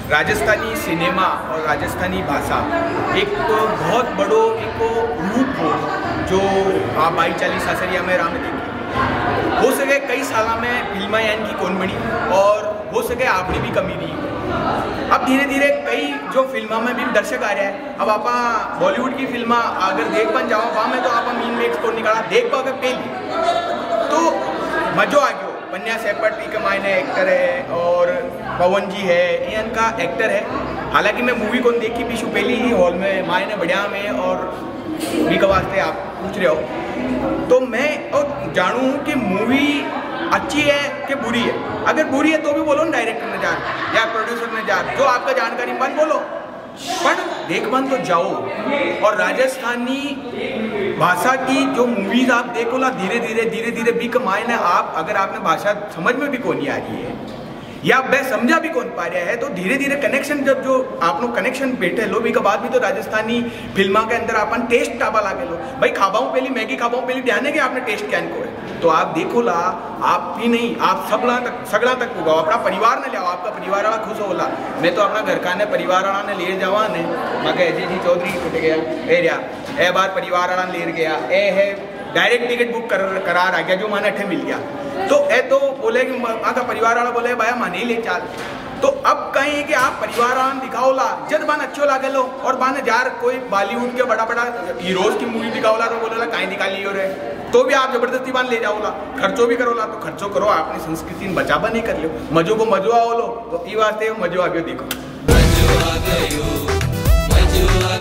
Rajasthani cinema और राजस्थानी भाषा एक बहुत बड़ो एक रूप हो जो आप 22-40 सासरिया में राम देखी हो सके कई साल में फिल्म यान की कौन बनी और हो सके आपकी भी कमी रही। अब धीरे धीरे कई जो फिल्मों में भी दर्शक आ रहे हैं। अब आप बॉलीवुड की फिल्म अगर देख बन जाओ वहाँ में तो आप मीन में एक्सपोर्ट निकाला देख पाओगे पहली तो मजो आ गयो। पन्या सेपट के मायने एक्टर है और पवन जी है ये इनका एक्टर है। हालांकि मैं मूवी को देखी भी पहली ही हॉल में मायने बढ़िया में और भी का वास्ते आप पूछ रहे हो तो मैं और जानूँ कि मूवी अच्छी है कि बुरी है। अगर बुरी है तो भी बोलो ना डायरेक्टर ने जान या प्रोड्यूसर ने जान जो आपका जानकारी बन बोलो पर देख बन तो जाओ। और राजस्थानी भाषा की जो मूवीज आप देखो ना धीरे धीरे भी कमाए ना आप अगर आपने भाषा समझ में भी कौन नहीं आ रही है या वह समझा भी कौन पा रहा है तो धीरे धीरे कनेक्शन जब जो आप लोग कनेक्शन बैठे लो भी के बाद भी तो राजस्थानी फिल्मा के अंदर अपन टेस्ट टाबा लागे लो भाई खाबाऊ पहली मैगी खाबाऊ पहली ध्यान है कि आपने टेस्ट क्या को है तो आप देखो ला आप भी नहीं आप सगला तक पुगाओ अपना परिवार ने ले आओ आपका परिवार वाला खुश होला। मैं तो अपना घर का ने परिवार वाला ने ले जावा ने मगर अजय जी चौधरी टूट गया ए रिया ए बार परिवार वाला ले गया ए है डायरेक्ट टिकट बुक करार आ गया जो माने अठे मिल गया तो ए तो बोले कि आका परिवार वाला बोले भाई माने ले चाल तो अब कहीं कि आप परिवार वाला दिखाओ ला जब बान अच्छो लागे लो और बान जार कोई बॉलीवुड के बड़ा बड़ा हीरोज की मूवी दिखाओ ला तो बोले ला कहीं दिखा लियो रे तो भी आप जबरदस्ती बान ले जाओ ला खर्चो भी करो ला तो खर्चो करो अपनी संस्कृति में बचावा नहीं कर लो मजो को मजो आओ लो तो ये वास्ते मजो आ गयो देखो।